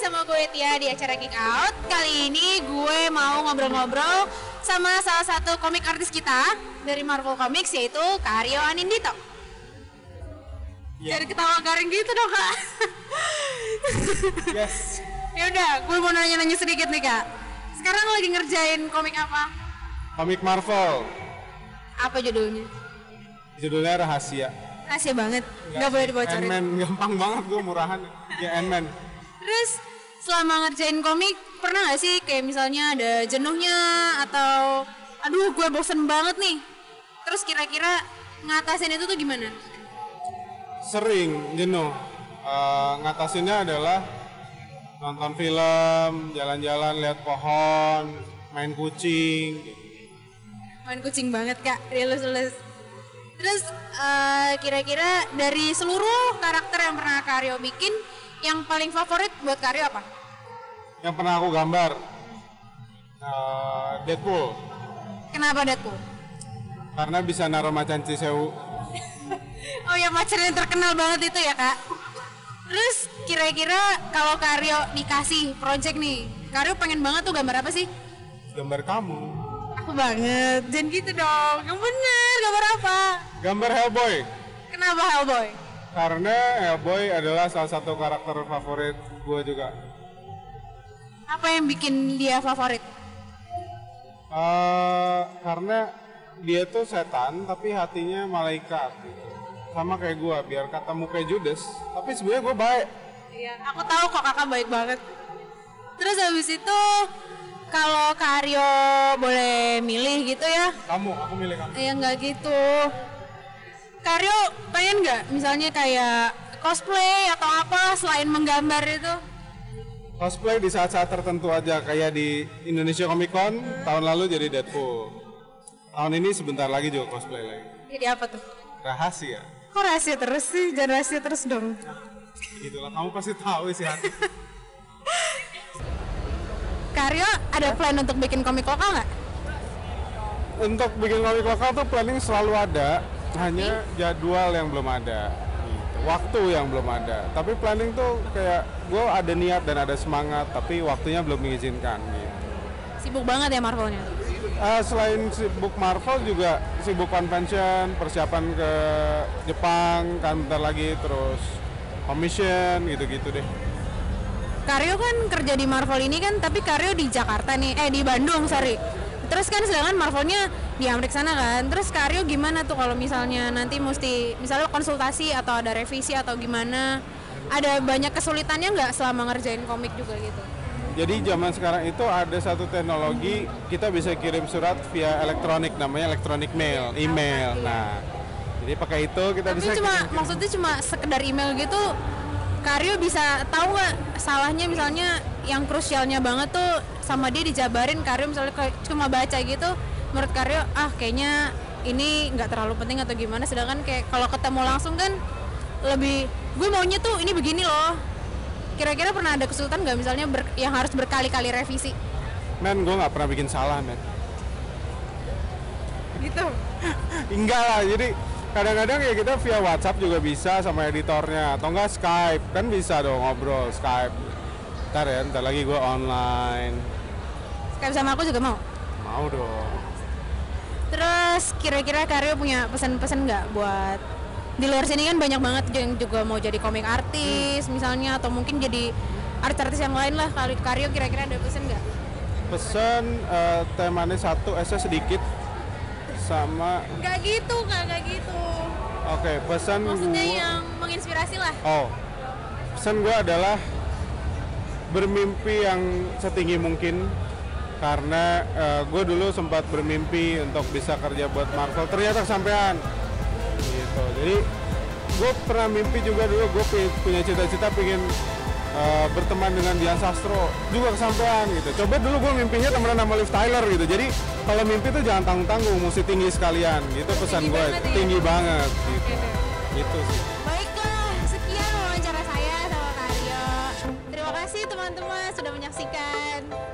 sama gue Tia di acara Geek Out. Kali ini gue mau ngobrol-ngobrol sama salah satu komik artis kita dari Marvel Comics, yaitu Kak Aryo Anindito. Jadi ketawa garing gitu dong, Kak. Yes. Yaudah, gue mau nanya-nanya sedikit nih, Kak. Sekarang lagi ngerjain komik apa? Komik Marvel. Apa judulnya? Judulnya Rahasia. Rahasia banget, nggak boleh dibocorin. Ant-Man, gampang banget gue murahan. Ya Ant-Man. Terus selama ngerjain komik, pernah gak sih kayak misalnya ada jenuhnya atau aduh gue bosen banget nih. Terus kira-kira ngatasin itu tuh gimana? Sering jenuh. Ngatasinnya adalah nonton film, jalan-jalan, lihat pohon, main kucing. Main kucing banget, Kak, rilus-rilus. Terus kira-kira dari seluruh karakter yang pernah Kak Aryo bikin, yang paling favorit buat Kak Aryo apa? Yang pernah aku gambar Deadpool. Kenapa Deadpool? Karena bisa naruh macan Cisewu. Oh ya, macan yang terkenal banget itu ya, Kak. Terus kira-kira kalau Kak Aryo dikasih project nih, Kak Aryo pengen banget tuh gambar apa sih? Gambar kamu. Aku banget, jangan gitu dong. Yang bener, gambar apa? Gambar Hellboy. Kenapa Hellboy? Karena Hellboy adalah salah satu karakter favorit gue juga. Apa yang bikin dia favorit? Karena dia tuh setan tapi hatinya malaikat gitu. Sama kayak gue, biar kata muka Judas, tapi sebenarnya gue baik. Iya, aku tahu kok kakak baik banget. Terus habis itu kalau Kak Aryo boleh milih gitu ya? Aku milih kamu. Ya nggak gitu. Kak Aryo pengen nggak misalnya kayak cosplay atau apa selain menggambar itu? Cosplay di saat-saat tertentu aja, kayak di Indonesia Comic Con tahun lalu jadi Deadpool. Tahun ini sebentar lagi juga cosplay lagi. Jadi apa tuh? Rahasia. Kok rahasia terus sih? Jangan rahasia terus dong. Gitulah, kamu pasti tahu isi hati. Kak Aryo ada plan untuk bikin komik lokal nggak? Untuk bikin komik lokal tuh planning selalu ada, hanya jadwal yang belum ada, gitu. Waktu yang belum ada. Tapi planning tuh kayak gue ada niat dan ada semangat, tapi waktunya belum mengizinkan. Gitu. Sibuk banget ya Marvelnya. Selain sibuk Marvel juga sibuk convention, persiapan ke Jepang kan bentar lagi, terus commission gitu-gitu deh. Kak Aryo kan kerja di Marvel ini kan, tapi Kak Aryo di Jakarta nih, di Bandung, sorry. Terus kan sedangkan Marvelnya di Amerika sana kan. Terus Kak Aryo gimana tuh kalau misalnya nanti mesti, misalnya konsultasi atau ada revisi atau gimana? Ada banyak kesulitannya nggak selama ngerjain komik juga gitu? Jadi zaman sekarang itu ada satu teknologi, kita bisa kirim surat via elektronik, namanya electronic mail, email. Nah, jadi pakai itu kita tapi bisa cuma kirim. maksudnya cuma sekedar email gitu. Kak Aryo bisa tahu nggak salahnya misalnya yang krusialnya banget tuh sama dia dijabarin, Kak Aryo misalnya cuma baca gitu, menurut Kak Aryo kayaknya ini nggak terlalu penting atau gimana, sedangkan kayak kalau ketemu langsung kan lebih, gue maunya tuh ini begini loh. Kira-kira pernah ada kesulitan nggak misalnya yang harus berkali-kali revisi? Men, gue nggak pernah bikin salah, men. Gitu? Enggak lah, jadi kadang-kadang ya kita via WhatsApp juga bisa sama editornya, atau enggak Skype, kan bisa dong ngobrol Skype. Ntar lagi gue online. Skype sama aku juga mau? Mau dong. Terus kira-kira Kak Aryo punya pesan-pesan nggak buat di luar sini kan banyak banget yang juga mau jadi komik artis misalnya, atau mungkin jadi artis-artis yang lain lah. Kalau Kak Aryo kira-kira ada pesan nggak? Pesan temanya satu, esnya sedikit sama. Nggak gitu, Kak, nggak gitu. Oke, pesan Maksudnya gua, yang menginspirasi lah. pesan gue adalah bermimpi yang setinggi mungkin. Karena gue dulu sempat bermimpi untuk bisa kerja buat Marvel, ternyata kesampean gitu. Jadi gue pernah mimpi juga dulu, gue punya cita-cita pengen berteman dengan Dian Sastro, juga kesampean gitu. Coba dulu gue mimpinya temenan sama Liv Tyler gitu. Jadi kalau mimpi tuh jangan tanggung-tanggung, mesti tinggi sekalian gitu. Pesan gue tinggi banget gitu. Gitu sih. Baiklah, sekian wawancara saya sama Kak Aryo. Terima kasih teman-teman sudah menyaksikan.